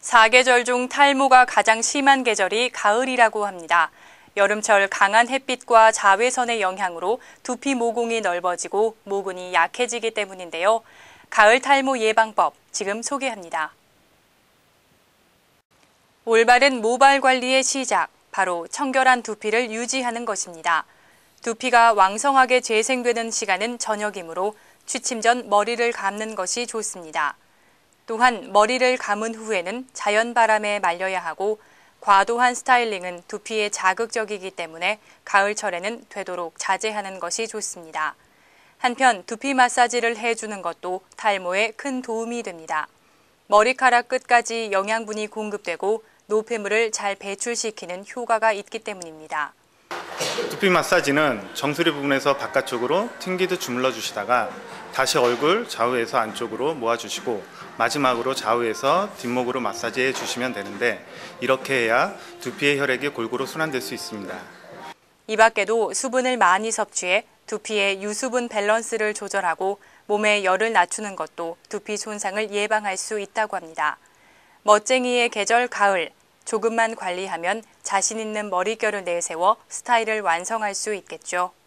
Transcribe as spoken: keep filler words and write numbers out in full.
사계절 중 탈모가 가장 심한 계절이 가을이라고 합니다. 여름철 강한 햇빛과 자외선의 영향으로 두피 모공이 넓어지고 모근이 약해지기 때문인데요. 가을 탈모 예방법 지금 소개합니다. 올바른 모발 관리의 시작, 바로 청결한 두피를 유지하는 것입니다. 두피가 왕성하게 재생되는 시간은 저녁이므로 취침 전 머리를 감는 것이 좋습니다. 또한 머리를 감은 후에는 자연 바람에 말려야 하고 과도한 스타일링은 두피에 자극적이기 때문에 가을철에는 되도록 자제하는 것이 좋습니다. 한편 두피 마사지를 해주는 것도 탈모에 큰 도움이 됩니다. 머리카락 끝까지 영양분이 공급되고 노폐물을 잘 배출시키는 효과가 있기 때문입니다. 두피 마사지는 정수리 부분에서 바깥쪽으로 튕기듯 주물러 주시다가 다시 얼굴 좌우에서 안쪽으로 모아주시고 마지막으로 좌우에서 뒷목으로 마사지해 주시면 되는데 이렇게 해야 두피의 혈액이 골고루 순환될 수 있습니다. 이 밖에도 수분을 많이 섭취해 두피의 유수분 밸런스를 조절하고 몸의 열을 낮추는 것도 두피 손상을 예방할 수 있다고 합니다. 멋쟁이의 계절 가을, 조금만 관리하면 자신 있는 머릿결을 내세워 스타일을 완성할 수 있겠죠.